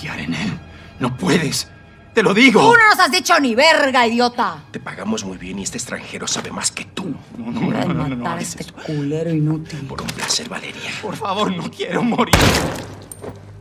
confiar en él. No puedes. ¡Te lo digo! ¡Tú no nos has dicho ni verga, idiota! Te pagamos muy bien y este extranjero sabe más que tú. Voy a matar a este culero inútil. Por un placer, Valeria. Por favor, no quiero morir.